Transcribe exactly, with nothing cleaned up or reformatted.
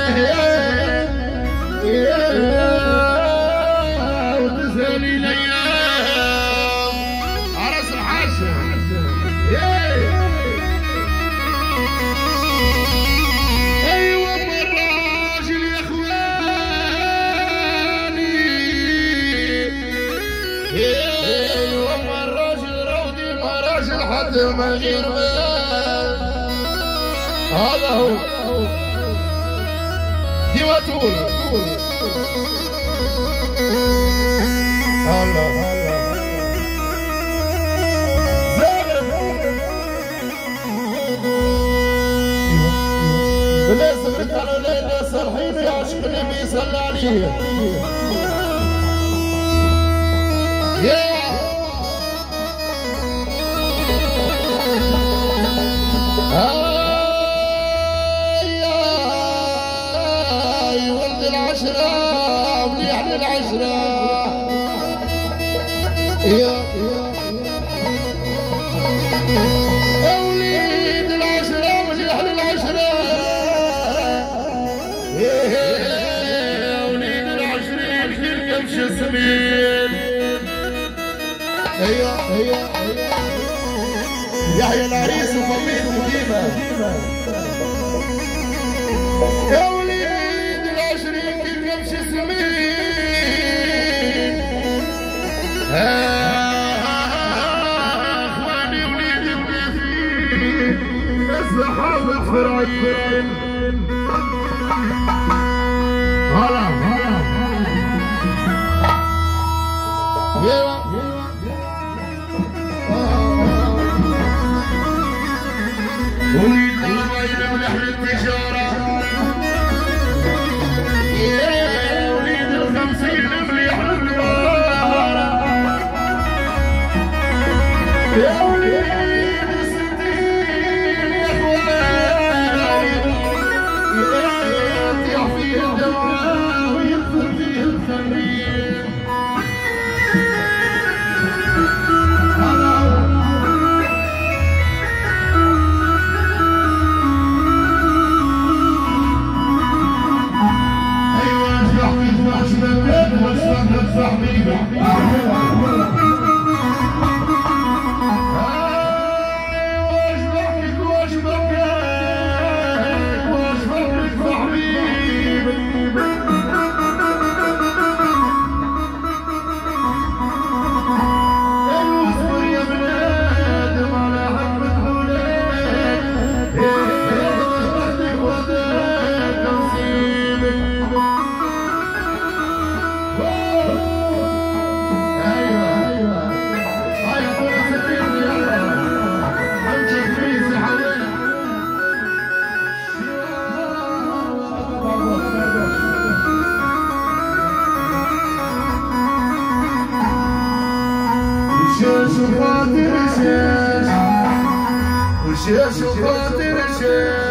وتسالي الايام عرس الحاسه. ايوه الراجل يا اخواني، ايوه الراجل رودي ما راجل حد ما غير هذا هو ديما تقول هلا هلا بلا صبرت على ليلة صالحين يعشق النبي صلى عليه. يا العشرة مليح للعشرة يا يا وليد العشرة مليح للعشرة يا وليد العشرة كثير كبش سمين. ايوه ايوه يحيى العريس وفميته قديمة يا وليد كمش سمين. اخواني وليدي وليدي الصحابة فرعين هلا هلا ايوه وليد الربيع من اهل التجارة يا وليد الستين يا اخواني يطيح فيه الدواء ويكثر فيه الخمير. ايوه اشبح اشبح شبابك واشبح اشبح بيبك. وشاش وخاطر شاش